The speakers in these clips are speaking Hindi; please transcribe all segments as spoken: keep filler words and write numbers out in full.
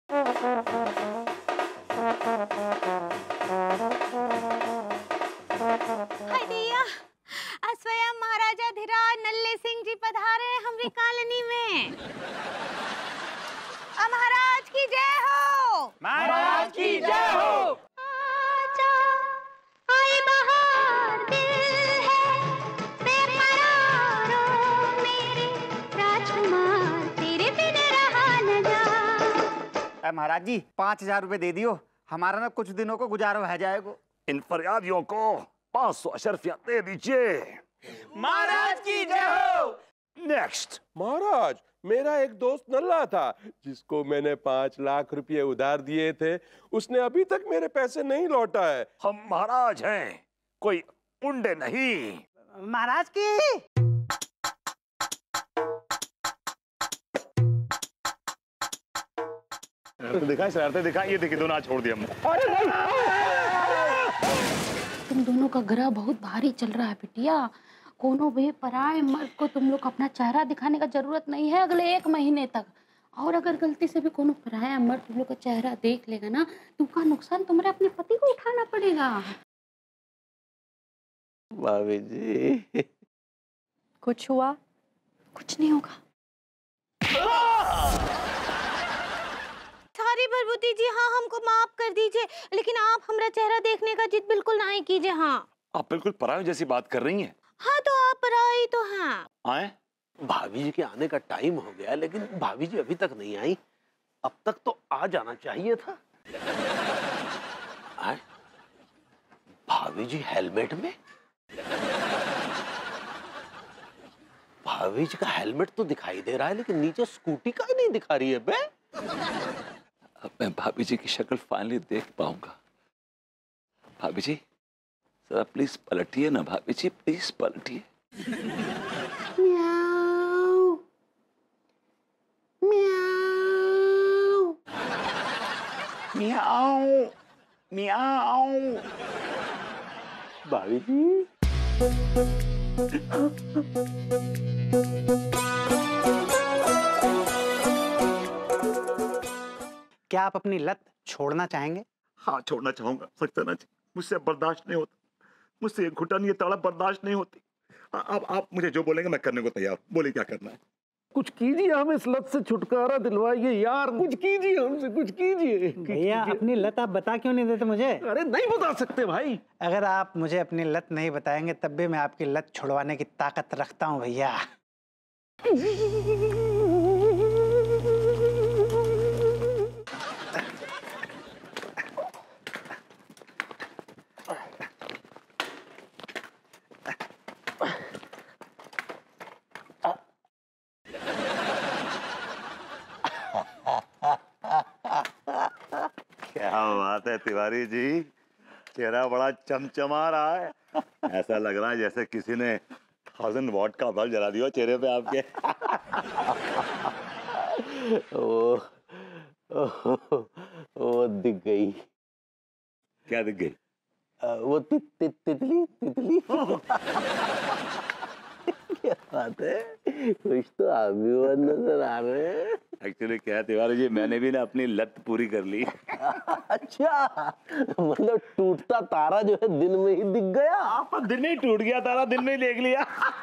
हाय दैया, स्वयं महाराजा धीराज नल्ले सिंह जी पधारे हैं हमरी कॉलोनी में। महाराज की जय हो। महाराज की जय हो। आजा, आए बहार दिल है बेकरारो मेरे राजकुमार, तेरे बिन रहा न जा। महाराज जी पाँच हजार रुपए दे दियो, हमारा ना कुछ दिनों को गुजारा हो जाएगा। इन फरियादियों को पाँच सौ अशरफियां दे दीजिए। महाराज की जय हो। नेक्स्ट। महाराज, मेरा एक दोस्त नल्ला था जिसको मैंने पाँच लाख रुपए उधार दिए थे, उसने अभी तक मेरे पैसे नहीं लौटा है। हम महाराज हैं, कोई उंडे नहीं। महाराज की दिखाएं, शरारतें दिखाएं। ये देखिए दोनों छोड़ दिया हमने। तुम दोनों का ग्रह बहुत भारी चल रहा है बिटिया। कोनो भी पराये मर्द को तुम लोग अपना चेहरा दिखाने का जरूरत नहीं है अगले एक महीने तक। और अगर गलती से भी कोनो पराया मर्द तुम लोग का चेहरा देख लेगा ना, तुमका नुकसान तुम्हारे अपने पति को उठाना पड़ेगा। भाभी जी, कुछ हुआ? कुछ नहीं होगा। सॉरी भरभूति जी, हाँ हमको माफ कर दीजिए, लेकिन आप हमारा चेहरा देखने का जिद बिल्कुल ना ही कीजिए। हाँ आप बिल्कुल परायों जैसी बात कर रही हैं। हाँ तो आप पराई तो हैं। आए? भाभी जी के आने का टाइम हो गया, लेकिन भाभी जी अभी तक नहीं आई। अब तक तो आ जाना चाहिए था। आए? भाभी जी हेलमेट में? भाभी जी का हेलमेट तो दिखाई दे रहा है, लेकिन नीचे स्कूटी का ही नहीं दिखा रही है बे। अब मैं भाभी जी की शक्ल फाइनली देख पाऊंगा। भाभी जी जरा प्लीज पलटिए ना, भाभी जी प्लीज पलटिए। म्याऊ, म्याऊ, मियाओ, मियाओ। भाभी जी क्या आप अपनी लत छोड़ना चाहेंगे? हाँ छोड़ना चाहूंगा, सकता ना, मुझसे बर्दाश्त नहीं होता, मुझसे ये घुटन ये तड़प बर्दाश्त नहीं होती। अब आप मुझे जो बोलेंगे मैं करने को तैयार। बोलिए क्या करना है? कुछ कीजिए, हम इस लत से छुटकारा दिलवाइए यार। कुछ कीजिए हमसे, कुछ कीजिए। भैया अपनी लत आप बता क्यों नहीं देते मुझे? अरे नहीं बता सकते भाई। अगर आप मुझे अपनी लत नहीं बताएंगे तब भी मैं आपकी लत छुड़वाने की ताकत रखता हूँ भैया। क्या बात है तिवारी जी, चेहरा बड़ा चमचमा रहा है। ऐसा लग रहा है जैसे किसी ने थाउजेंड वॉट का बल्ब जला दिया चेहरे पे आपके। वो, वो, वो दिख गई। क्या दिख गई? वो ति, ति, तितली तितली। क्या बात है, कुछ तो आप भी वो नजर आ रहे हैं। एक्चुअली क्या है तिवारी जी, मैंने भी ना अपनी लत पूरी कर ली। अच्छा, मतलब टूटता तारा जो है दिन में ही दिख गया। आप दिन में ही टूट गया तारा, दिन में ही देख लिया।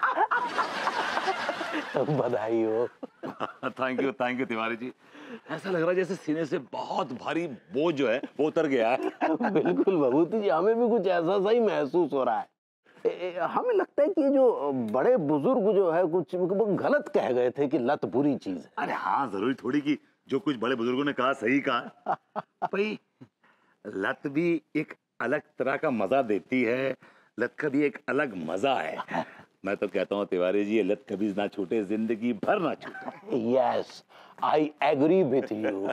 बधाई हो। Thank you thank you Tiwari ji. ऐसा लग रहा है जैसे सीने से बहुत भारी बोझ जो है वो उतर गया है। बिल्कुल भभूति जी, हमें भी कुछ ऐसा सा ही महसूस हो रहा है। ए, ए, हमें लगता है कि ये जो बड़े बुजुर्ग जो है कुछ गलत कह गए थे कि लत बुरी चीज है। अरे हाँ, जरूरी थोड़ी कि जो कुछ बड़े बुजुर्गों ने कहा सही कहा। भाई लत भी एक अलग तरह का मजा देती है, लत का भी एक अलग मजा है। मैं तो कहता हूँ तिवारी जी, ये लत कभी ना छूटे, जिंदगी भर ना छूटे। Yes, I agree with you.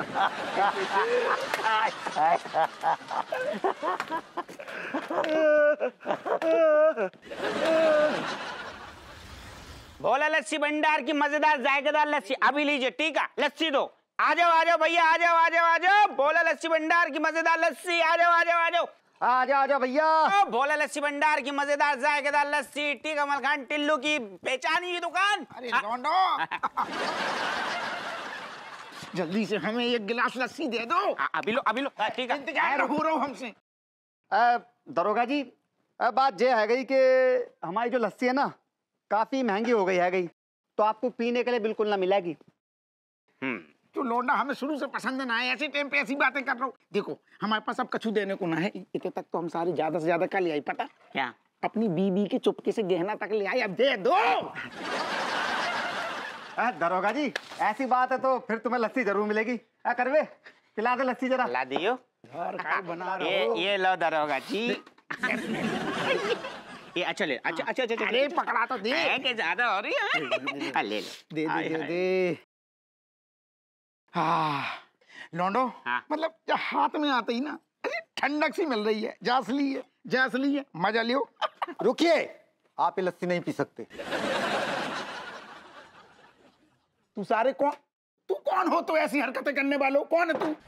Bhola Lassi Bhandar की मजेदार जायकेदार लस्सी अभी लीजिए, ठीक है? लस्सी दो। आ जाओ आ जाओ भैया, आ जाओ आ जाओ आ जाओ। भोला लस्सी भंडार की मजेदार लस्सी, आ जाओ आ जाओ आ जाओ आ जाओ आ जाओ भैया। भोला लस्सी भंडार की मजेदार जायकेदार लस्सी, ठीक है? मलखान टिल्लू की पहचानी हुई दुकान। अरे लौंडो। जल्दी से हमें एक गिलास लस्सी दे दो। अभी लो अभी लो, ठीक है। इंतजार हो रहा हूँ हमसे। दरोगा जी, अब बात ये है गई कि हमारी जो लस्सी है ना काफी महंगी हो गई है गई, तो आपको पीने के लिए बिल्कुल ना मिलेगी। हम्म तो लौंडा हमें शुरू से पसंद ना है, ऐसे टाइम पे ऐसी बातें कर रहा हूँ। देखो हमारे पास अब कछु देने को ना है, इतने तक तो हम सारे ज्यादा से ज्यादा का ले आई, पता क्या? अपनी बीबी के चुपके से गहना तक ले आई, अब दे दो। आ, दरोगा जी ऐसी बात है तो फिर तुम्हें लस्सी जरूर मिलेगी। आ, करवे पिला दे लस्सी जरा। ला दियो। बना ये ये लो दरोगा जी। ये अच्छा ले, अच्छा अच्छा अच्छा। अरे पकड़ा तो दे, के ज्यादा हो रही है। आ, ले लो, दे दे दे दे। हाँ लौंडो, हाँ। मतलब जब हाथ में आते ही ना अरे ठंडक सी मिल रही है, जासली है जासली है, मजा लियो। रुकिए, आप ये लस्सी नहीं पी सकते। तू सारे कौन तू कौन हो तो ऐसी हरकतें करने वालों, कौन है तू?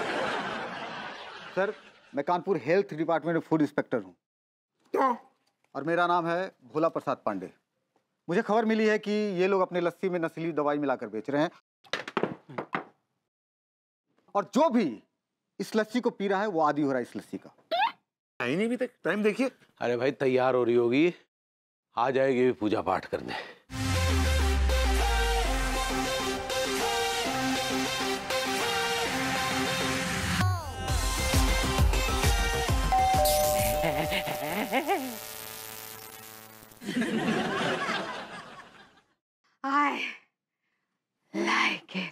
सर मैं कानपुर हेल्थ डिपार्टमेंट में फूड इंस्पेक्टर हूँ। तो और मेरा नाम है भोला प्रसाद पांडे। मुझे खबर मिली है कि ये लोग अपने लस्सी में नस्ली दवाई मिलाकर बेच रहे हैं, और जो भी इस लस्सी को पी रहा है वो आदी हो रहा है इस लस्सी का। आई नहीं अभी तक, टाइम देखिए। अरे भाई तैयार हो रही होगी, आ जाएगी भी पूजा पाठ करने। I like it.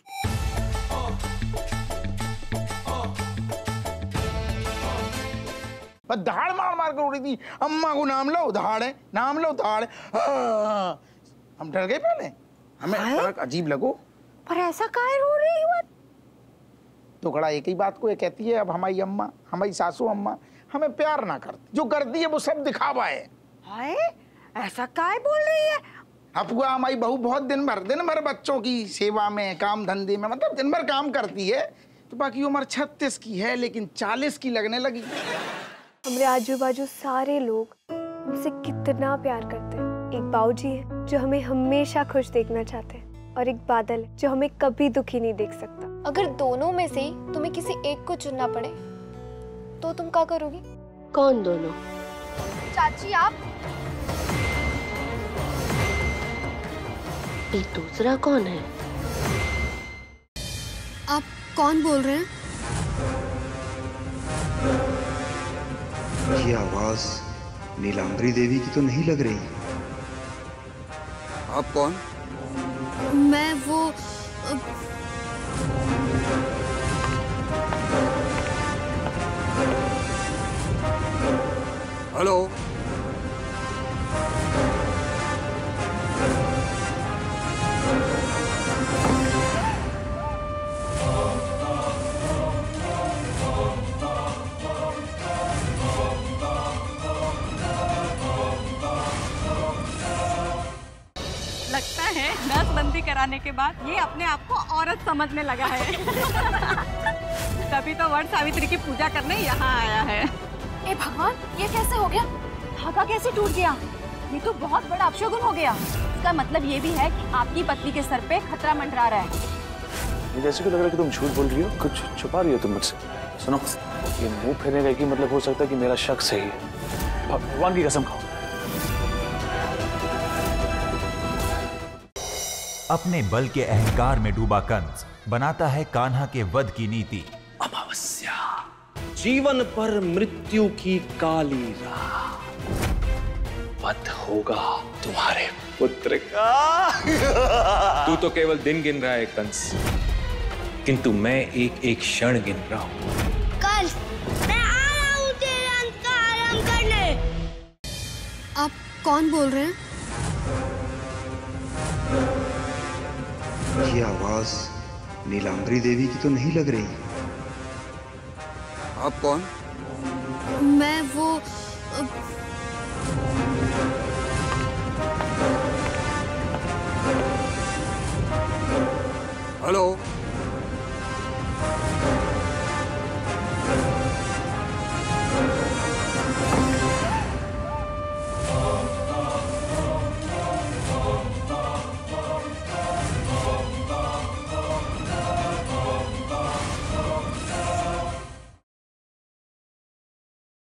बस धाड़ मार मार कर उड़ी थी। अम्मा को नाम लो धाड़ है, नाम लो धाड़ है। हाँ, हम डर गए पहले, हमें थोड़ा अजीब लगो। पर ऐसा काहे रो रही हो? तो खड़ा एक ही बात को ये कहती है, अब हमारी अम्मा, हमारी सासू अम्मा हमें प्यार ना करती, जो करती है वो सब दिखावा है। हाय, ऐसा काहे बोल रही है? अफवाह हमारी बहू बहुत दिन भर दिन भर बच्चों की सेवा में, काम धंधे में, मतलब दिन भर काम करती है। तो बाकी उम्र छत्तीस की है लेकिन चालीस की लगने लगी। हमारे आजू बाजू सारे लोग हमसे कितना प्यार करते हैं। एक बाऊजी है जो हमें हमेशा खुश देखना चाहते हैं, और एक बादल है जो हमें कभी दुखी नहीं देख सकता। अगर दोनों में से तुम्हें किसी एक को चुनना पड़े तो तुम क्या करोगी? कौन दोनों? चाची आप। ये दूसरा कौन है? आप कौन बोल रहे हैं? ये आवाज नीलांबरी देवी की तो नहीं लग रही। आप कौन? मैं वो हेलो, लगता है नसबंदी कराने के बाद ये अपने आप को औरत समझने लगा है। तभी तो वट सावित्री की पूजा करने यहाँ आया है। ए भगवान, ये कैसे हो गया? धागा कैसे टूट गया? ये तो बहुत बड़ा अपशगुन हो गया। इसका मतलब ये भी है कि आपकी पत्नी के सर पे खतरा मंडरा रहा है। मुझे ऐसे क्यों लग रहा है कि तुम झूठ बोल रही हो, कुछ छुपा रही हो तुम मुझसे। सुनो, ये मुंह फेरने का कि मतलब हो सकता है कि मेरा शक सही है। भगवान की कसम खाओ। अपने बल के अहंकार में डूबा कंस बनाता है कान्हा के वध की नीति। अमावस्या, जीवन पर मृत्यु की काली राह, वध होगा तुम्हारे पुत्र का। तू तो केवल दिन गिन रहा है कंस, किंतु मैं एक एक क्षण गिन रहा हूं। कंस, मैं आ रहा हूं तेरे अंत का आराम करने। आप कौन बोल रहे हैं? ये आवाज नीलांबरी देवी की तो नहीं लग रही। आप कौन? मैं वो हेलो,